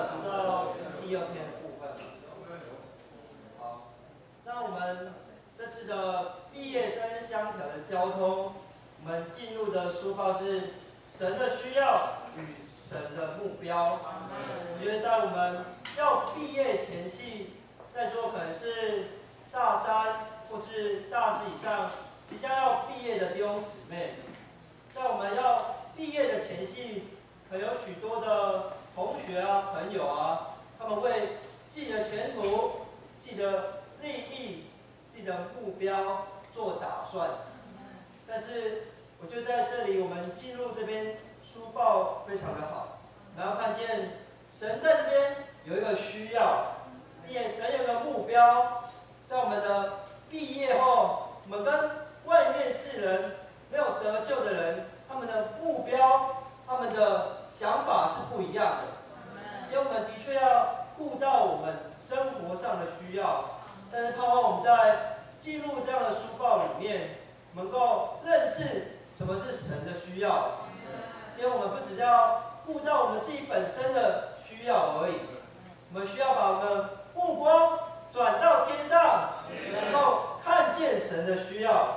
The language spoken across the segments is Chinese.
有读到第二篇的部分。好，那我们这次的毕业生相条的交通，我们进入的书报是神的需要与神的目标。我觉得在我们要毕业前夕，在座可能是大三或是大四以上即将要毕业的弟兄姊妹，在我们要毕业的前夕，可能有许多的同学啊、朋友啊，他们为自己的前途、自己的利益、自己的目标做打算。但是，我觉得在这里，我们进入这边书报非常的好，然后看见神在这边有一个需要，并且神有一个目标，在我们的毕业后，我们跟外面世人没有得救的人，他们的目标、他们的想法是不一样的。所以我们的确要顾到我们生活上的需要，但是盼望我们在进入这样的书报里面，能够认识什么是神的需要。今天我们不只要顾到我们自己本身的需要而已，我们需要把我们目光转到天上，能够看见神的需要。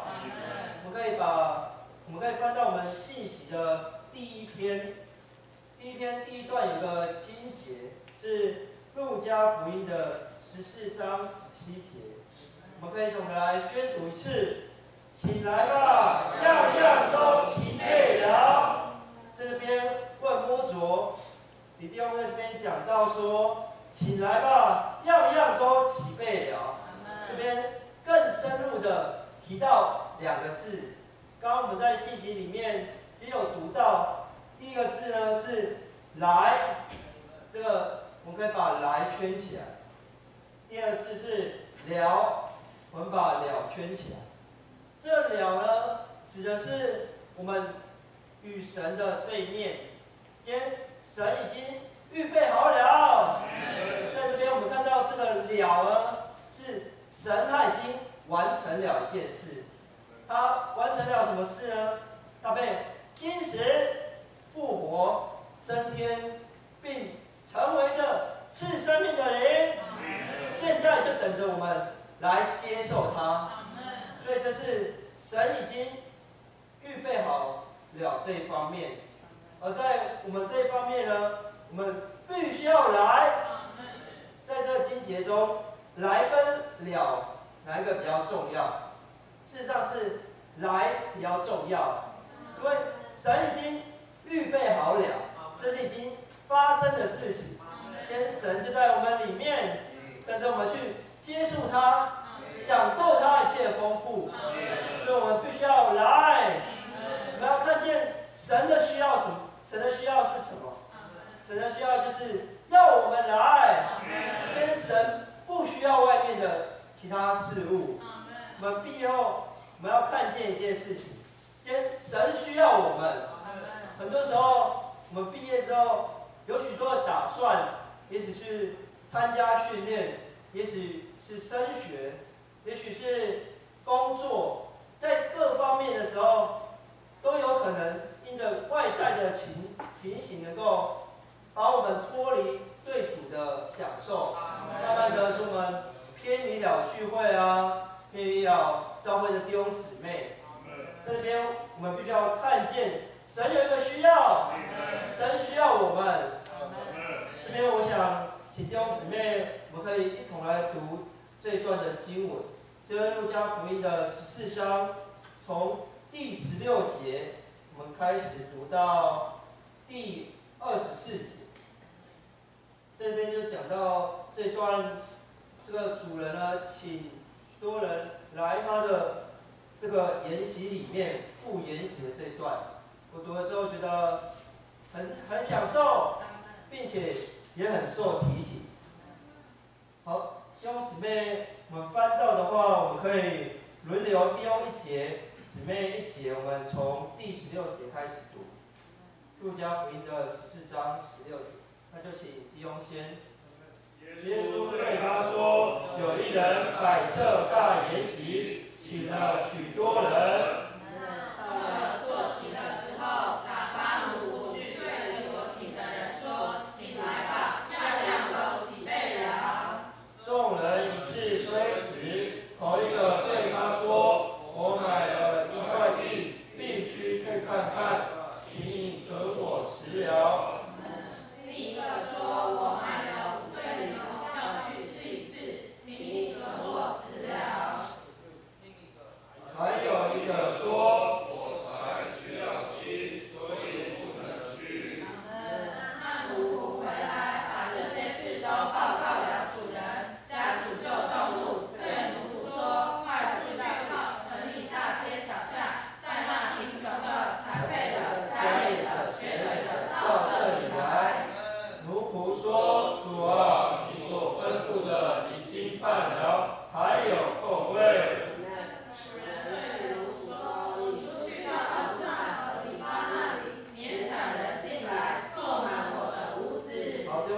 我们可以翻到我们信息的第一篇第一段有个经节是路加福音的14章17节，我们可以总的来宣读一次。请来吧，样样都齐备了。这边问摸着，李弟兄在这边讲到说，请来吧，样样都齐备了。这边更深入的提到两个字，刚刚我们在信息里面其实有读到，第一个字呢是来，这个我们可以把来圈起来。第二个字是了，我们把了圈起来。这了呢，指的是我们与神的这一面。今天神已经预备好了，在这边我们看到这个了呢，是神他已经完成了一件事。他完成了什么事呢？他被金石复活升天，并成为着赐生命的灵，现在就等着我们来接受他。所以这是神已经预备好了这一方面，而在我们这一方面呢，我们必须要来。在这个经节中，来跟了哪一个比较重要？事实上是来比较重要，因为神已经预备好了，这是已经发生的事情。今天神就在我们里面，等着我们去接触他，享受他一切的丰富。所以我们必须要来，我们要看见神的需要什么？神的需要是什么？神的需要就是要我们来。今天神不需要外面的其他事物。我们毕业后，我们要看见一件事情，今天神需要我们。很多时候，我们毕业之后有许多的打算，也许是参加训练，也许是升学，也许是工作。在各方面的时候，都有可能因着外在的情形，能够把我们脱离对主的享受，慢慢的使我们偏离了聚会啊，偏离了教会的弟兄姊妹。这边我们必须要看见神有一个需要，神需要我们。这边我想请弟兄姊妹，我们可以一同来读这一段的经文。就是路加福音的14章，从第16节我们开始读到第24节。这边就讲到这段，这个主人呢，请许多人来他的这个筵席里面赴筵席的这一段，我读了之后觉得很享受，并且也很受提醒。好，弟兄姊妹，我们翻到的话，我们可以轮流弟兄一节，姊妹一节。我们从第16节开始读，路加福音的14章16节。那就请弟兄先。耶稣对他说：“有一人摆设大筵席，请了许多人。 到了坐席的时候，打发奴仆去对所请的人说：请来吧，让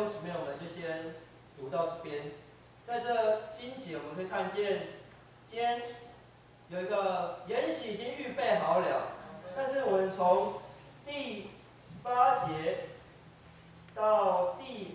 兄姊妹，我们就先读到这边。在这经节，我们可以看见，今天有一个筵席已经预备好了，但是我们从第18节到第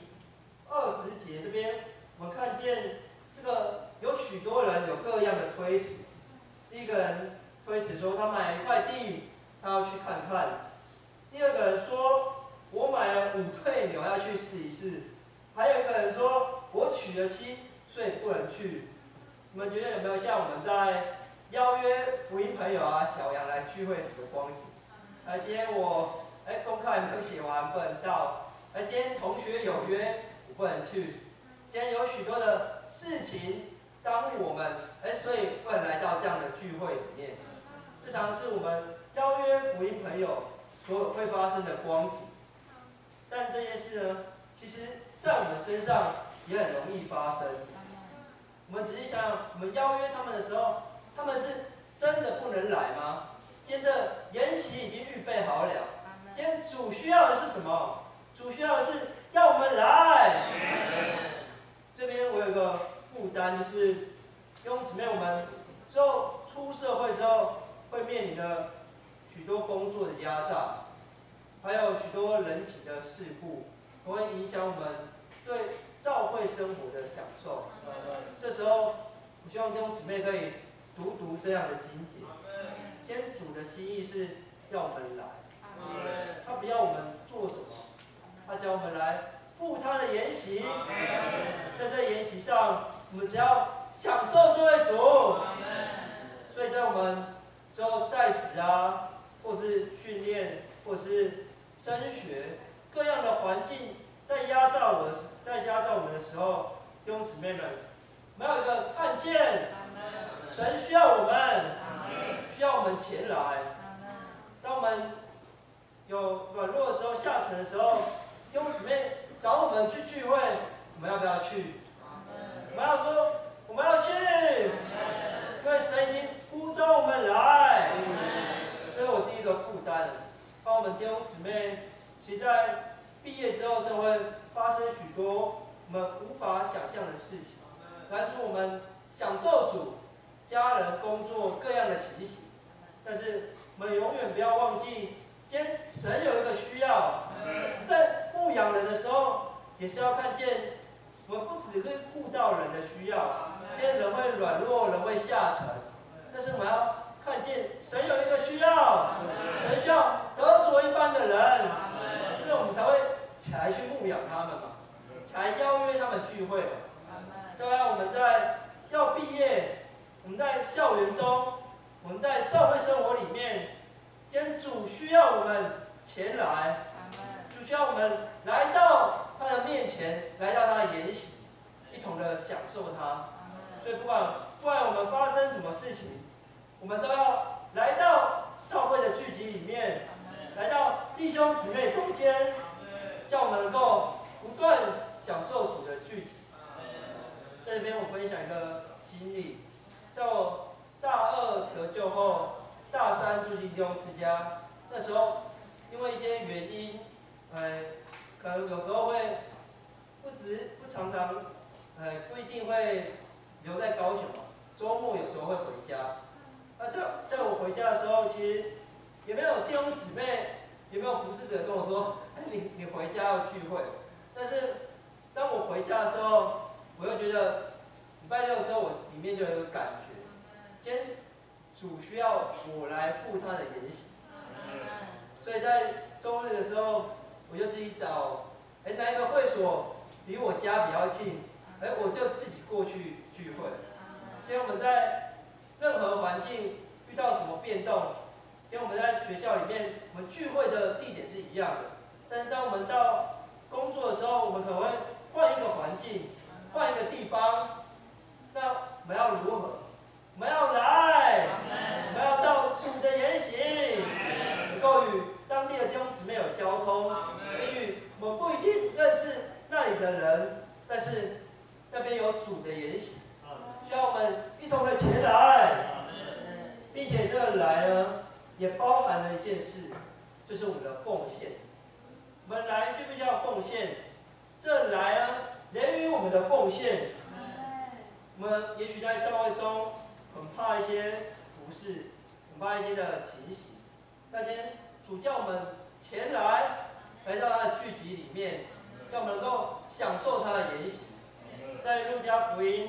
20节这边，我们看见这个有许多人有各样的推辞。第一个人推辞说他买了一块地，他要去看看。第二个人说，我买了5对牛要去试一试。还有一个人说，我娶了妻，所以不能去。你们觉得有没有像我们在邀约福音朋友小杨来聚会时的光景？今天我功课还没有写完，不能到。今天同学有约，我不能去。今天有许多的事情耽误我们，所以不能来到这样的聚会里面。这常是我们邀约福音朋友所会发生的光景。但这件事呢，其实在我们身上也很容易发生。我们仔细想想，我们邀约他们的时候，他们是真的不能来吗？今天这筵席已经预备好了。今天主需要的是什么？主需要的是要我们来。这边我有个负担，就是弟兄姊妹，我们之后出社会之后，会面临的许多工作的压榨，还有许多人情的事故，会影响我们对教会生活的享受。这时候，我希望弟兄姊妹可以读这样的经节。今天主的心意是要我们来，他不要我们做什么，他叫我们来赴他的筵席。在这筵席上，我们只要享受这位主。所以在我们之后在职或是训练，或是升学，各样的环境在压榨我们的时候，弟兄姊妹们，我们要有一个看见，神需要我们，需要我们前来。当我们有软弱的时候、下沉的时候，弟兄姊妹找我们去聚会，我们要不要去？我们要说我们要去，因为神已经呼召我们来。这是我第一个负担。帮我们弟兄姊妹，其实在毕业之后，就会发生许多我们无法想象的事情，拦阻我们享受主、家人、工作各样的情形。但是我们永远不要忘记，今天神有一个需要，在牧养人的时候，也是要看见，我们不只是顾到人的需要。今天人会软弱，人会下沉，但是我们要看见神有一个需要，神需要得着一般的人，所以我们才会起来去牧养他们嘛，起来邀约他们聚会嘛。这样我们在要毕业，我们在校园中，我们在教会生活里面，今天主需要我们前来，主需要我们来到他的面前，来到他的筵席，一同的享受他。所以不管我们发生什么事情，我们都要来到教会的聚集里面，来到弟兄姊妹中间，叫我们能够不断享受主的聚集。在这边我分享一个经历，在我大2得救后，大3住进弟兄之家，那时候因为一些原因，可能有时候会不常常，不一定会留在高雄，周末有时候会回家。那在我回家的时候，其实也没有弟兄姊妹，也没有服侍者跟我说，你回家要聚会。但是当我回家的时候，我又觉得礼拜六的时候，我里面就有一个感觉，今天主需要我来赴他的筵席。所以在周日的时候，我就自己找，哪一个会所离我家比较近，我就自己过去聚会。今天我们在任何环境遇到什么变动，今天我们在学校里面，我们聚会的地点是一样的，但是当我们到工作的时候，我们可能会换一个环境，换一个地方。那我们要如何？我们要来，我们要到主的筵席，能够与当地的弟兄姊妹有交通。也许我们不一定认识那里的人，但是那边有主的筵席，需要我们一同的前来，并且这个来呢，也包含了一件事，就是我们的奉献。我们来需不需要奉献？ 这来呢，连于我们的奉献。我们也许在教会中很怕一些服饰，很怕一些的情形。那天主叫我们前来到他的聚集里面，让我们能够享受他的筵席。在路加福音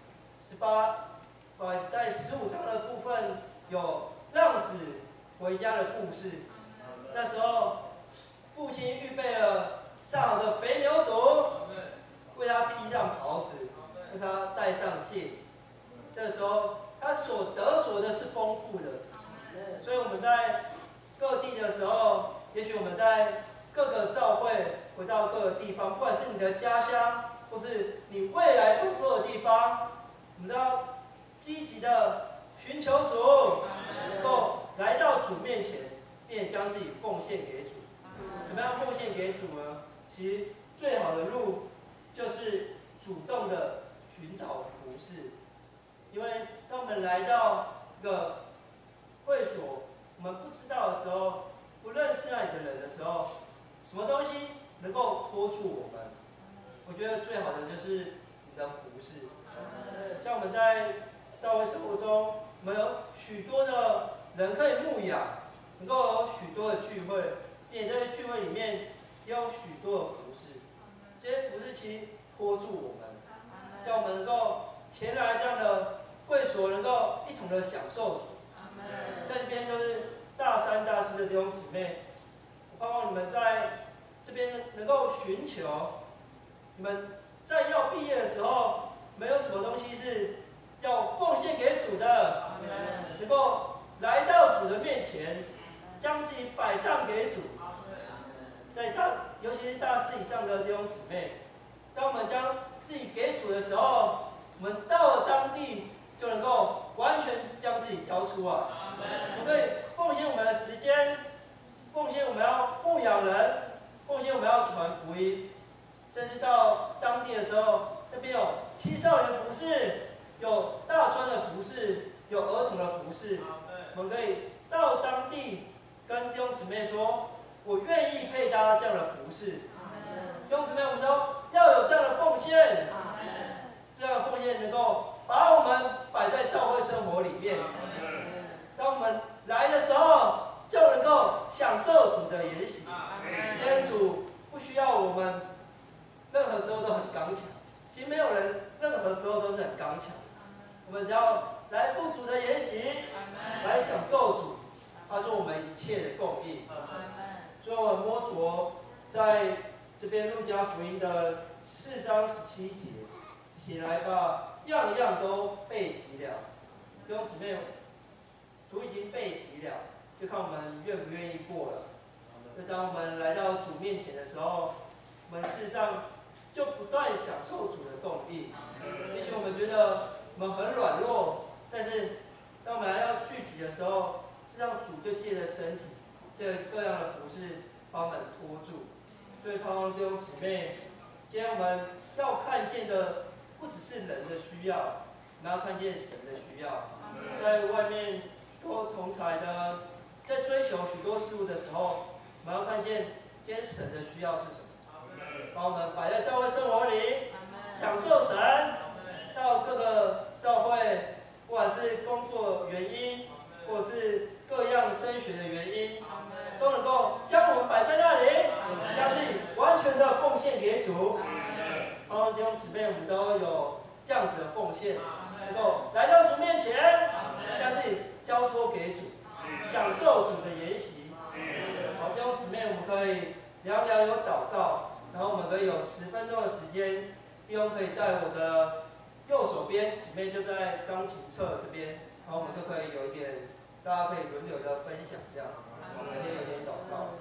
在15章的部分有浪子回家的故事。那时候父亲预备了上好的肥牛犊，为他披上袍子，为他戴上戒指。这时候他所得着的是丰富的。所以我们在各地的时候，也许我们在各个教会回到各个地方，不管是你的家乡，或是你未来工作的地方，我们都要积极的寻求主，能够来到主面前，并将自己奉献给主。怎么样奉献给主呢？其实最好的路就是主动的寻找服侍。因为当我们来到一个会所，我们不知道的时候，不认识那里的人的时候，什么东西能够拖住我们？我觉得最好的就是你的服侍。像我们在教会生活中，我们有许多的人可以牧养，能够有许多的聚会，并且在聚会里面也有许多的服侍。这些服侍其实拖住我们，让我们能够前来这样的会所，能够一同的享受主。在这边就是大三大四的弟兄姊妹，我盼望你们在这边能够寻求，你们在要毕业的时候，没有什么东西是要奉献给主的，能够来到主的面前，将自己摆上给主。尤其是大四以上的弟兄姊妹，当我们将自己给主的时候，我们到了当地就能够完全将自己交出来。我们可以奉献我们的时间，奉献我们要牧养人，奉献我们要传福音，甚至到当地的时候，那边有青少年服饰，有大专的服饰，有儿童的服饰。我们可以到当地跟弟兄姊妹说，我愿意配搭这样的服饰。弟兄姊妹，我们都要有这样的奉献，这样的奉献能够把我们摆在教会生活里面。当我们来的时候，就能够享受主的筵席。今天主不需要我们任何时候都很刚强，其实没有人任何时候都是很刚强。我们只要来赴主的筵席，来享受主，他做我们一切的供应。所以我们摸着在这边路加福音的4章17节，起来吧，样样都备齐了。弟兄姊妹，主已经备齐了，就看我们愿不愿意过了。就当我们来到主面前的时候，我们事实上就不断享受主的供应。也许我们觉得我们很软弱，但是当我们来到聚集的时候，实际上主就借着身体，借着各样的服饰把我们拖住。所以盼望弟兄姊妹，今天我们要看见的不只是人的需要，我们要看见神的需要。在外面多同才的，在追求许多事物的时候，我们要看见今天神的需要是什么，把我们摆在教会生活里，享受神。到各个教会，不管是工作原因，或者是各样升学的原因，都能够将我们摆在那里，将自己完全的奉献给主。盼望弟兄姊妹，我们都有这样子的奉献，能够来到主面前，将自己交托给主，享受主的筵席。好，弟兄姊妹，我们可以聊聊有祷告，然后我们可以有10分钟的时间，弟兄可以在我的右手边，姊妹就在钢琴侧这边，然后我们就可以有一点，大家可以轮流的分享，这样，我们先有点祷告。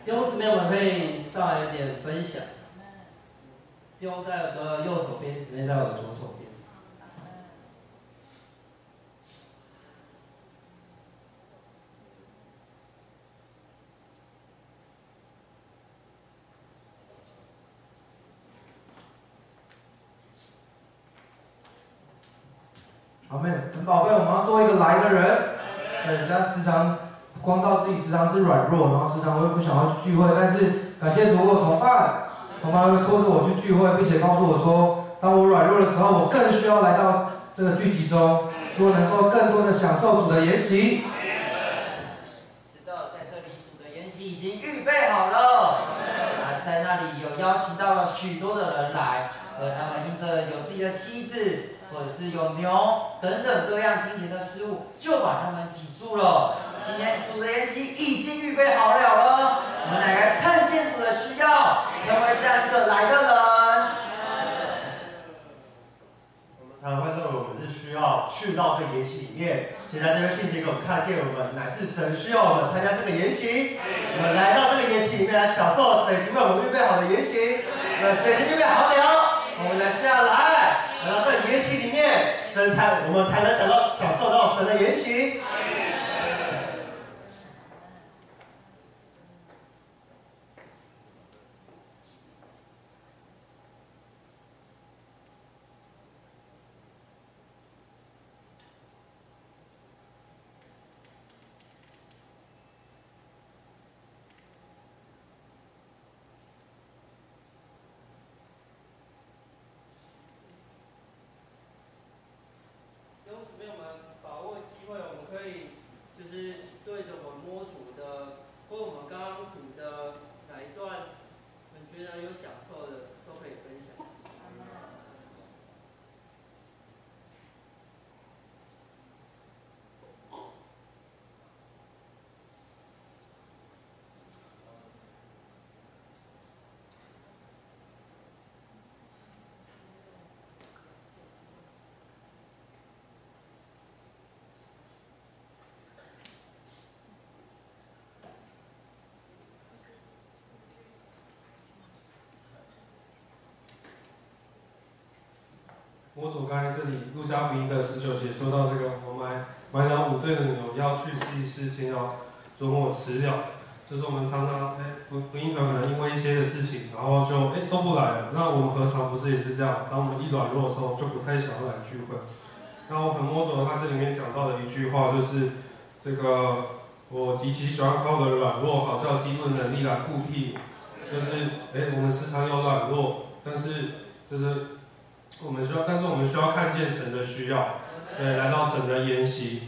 弟兄姊妹们可以上来有点分享。弟兄在我的右手边，姊妹在我的左手边。 阿们，很宝贝，我们要做一个来的人。对，他时常光照自己，时常是软弱，然后时常会不想要去聚会。但是感谢主，我有同伴会拖着我去聚会，并且告诉我说，当我软弱的时候，我更需要来到这个聚集中，说能够更多的享受主的筵席。 是的，在这里主的筵席已经预备好了。在那里有邀请到了许多的人来，他们因着有自己的妻子，或者是有牛等等各样金钱的事物，就把他们挤住了。今天主的筵席已经预备好了，我们来看见主的需要，成为这样一个来的人。 我们常常会认为我们是需要去到这个筵席里面，现在这个信息给我们看见，我们乃是神需要我们参加这个筵席，我们来到这个宴席里面来享受神已经为我们预备好的筵席，神已经预备好了，我们来这样来到这个筵席里面，我们才能享受到神的筵席。 对着我们摸主的，或我们刚刚读的哪一段，你们觉得有享受的，都可以分享。 摸主刚才这里路加福音的19节说到这个，我买了5对的牛，要去试一试，先要琢磨辞了。就是我们常常福音团可能因为一些的事情，然后就都不来了。那我们何尝不是也是这样？当我们一软弱的时候，就不太想要来聚会。那我很摸主他这里面讲到的一句话，就是这个我极其喜欢靠我的软弱，好叫基督的能力来护庇。就是我们时常有软弱，但是就是但是我们需要看见神的需要，对，来到神的筵席。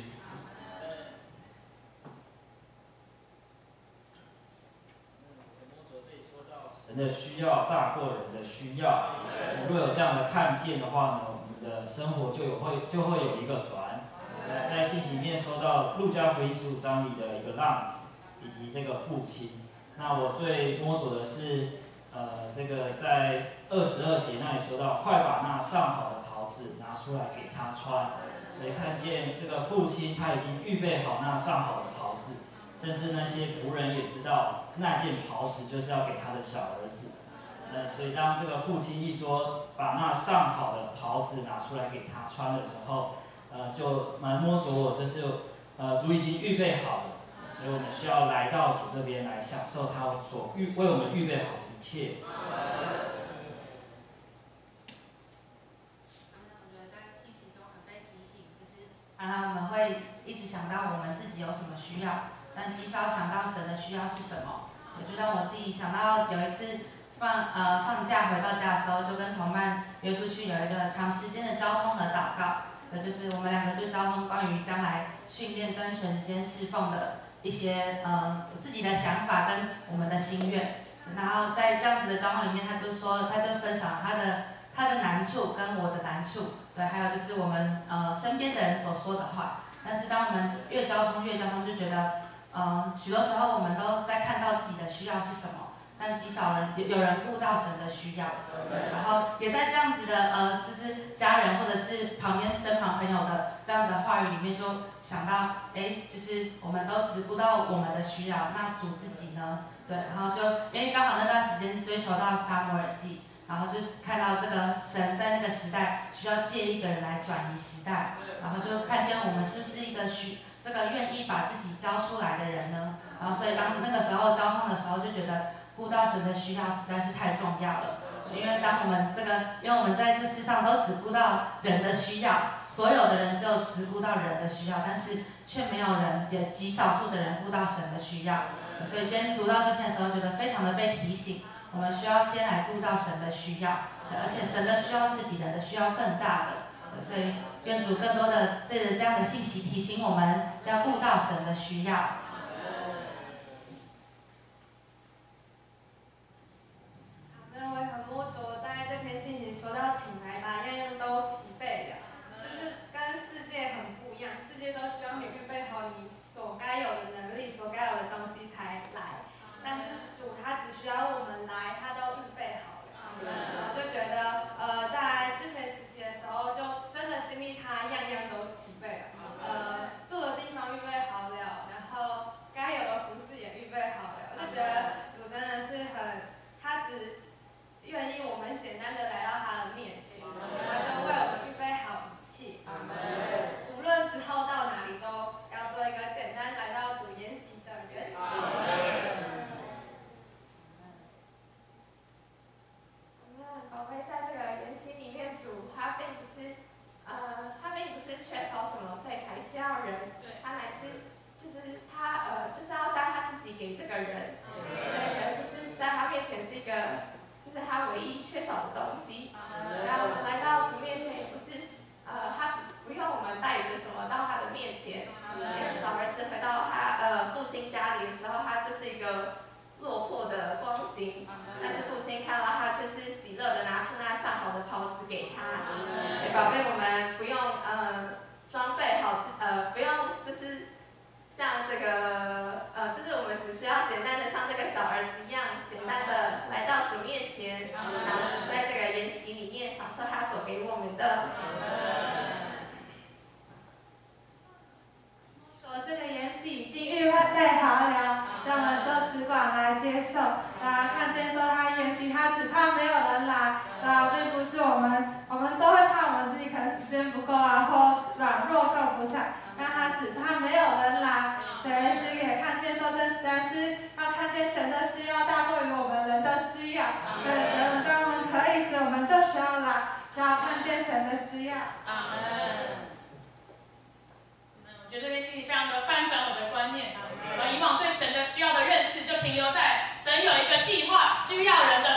神的需要大过人的需要，如果有这样的看见的话呢，我们的生活就会有一个转。在信息里面说到路加福音15章里的一个浪子，以及这个父亲。那我最摸索的是，这个在22节那里说到，快把那上好的袍子拿出来给他穿。所以看见这个父亲他已经预备好那上好的袍子，甚至那些仆人也知道那件袍子就是要给他的小儿子。所以当这个父亲一说把那上好的袍子拿出来给他穿的时候，就蛮摸着我，就是主已经预备好了。所以我们需要来到主这边来享受他所为我们预备好的一切。 我觉得在信息中很被提醒，就是我们会一直想到我们自己有什么需要，但极少想到神的需要是什么。我就让我自己想到有一次放假回到家的时候，就跟同伴约出去有一个长时间的交通和祷告。就是我们2个就交通关于将来训练跟全时间侍奉的一些自己的想法跟我们的心愿，然后在这样子的交通里面，他就分享他的难处跟我的难处，对，还有就是我们身边的人所说的话。但是当我们越交通，就觉得许多时候我们都在看到自己的需要是什么， 但极少人有人顾到神的需要，对，然后也在这样子的就是家人或者是旁边身旁朋友的这样的话语里面，就想到，就是我们都只顾到我们的需要，那主自己呢？对，然后就因为刚好那段时间追求到撒母耳记，然后就看到这个神在那个时代需要借一个人来转移时代，然后就看见我们是不是一个这个愿意把自己交出来的人呢？然后所以当那个时候交通的时候，就觉得顾到神的需要实在是太重要了。因为当我们因为我们在这世上都只顾到人的需要，所有的人就只顾到人的需要，但是却没有人，也极少数的人顾到神的需要。所以今天读到这篇的时候，觉得非常的被提醒，我们需要先来顾到神的需要，而且神的需要是比人的需要更大的。所以愿主更多的这样的信息提醒我们要顾到神的需要。 我也很摸着在这篇信息说到请来吧，样样都齐备了，就是跟世界很不一样。世界都希望你预备好你所该有的能力、所该有的东西才来，但是主他只需要我们来，他都预备好了。我就觉得在之前实习的时候，就真的经历他样样都齐备了。住的地方预备好了，然后该有的服饰也预备好了。我就觉得主真的是他只愿意我们简单的来到他的面前，他就为我们预备好一切。无论之后到哪里，都要做一个简单来到主筵席的人。 宝贝，在这个筵席里面，主他并不是缺少什么，所以才需要人，他乃是就是他就是要将他自己给这个人，所以呢就是在他面前是一个。就是他唯一缺少的东西，然后我们来到主面前，也不是他不用我们带着什么到他的面前。小儿子回到他父亲家里的时候，他就是一个落魄的光景，但是父亲看到他却是喜乐的拿出那上好的袍子给他。宝贝，我们不用装备好，不用就是像这个就是我们只需要简单的像这个小儿子一样，简单的来到主面前，享受在这个筵席里面享受他所给我们的。 说这个筵席已经预备好了，这样我们就只管来接受。看见说他筵席，他只怕没有人来，并不是我们都会怕我们自己可能时间不够或软弱够不上，但他只怕没有人来。所以是也看见说，这实在是要看见神的需要大过于我们人的需要。对，所以当我们可以时，我们就需要来，需要看见神的需要。 阿门。我觉得这篇信息非常的翻转我的观念。以往对神的需要的认识就停留在神有一个计划，需要人的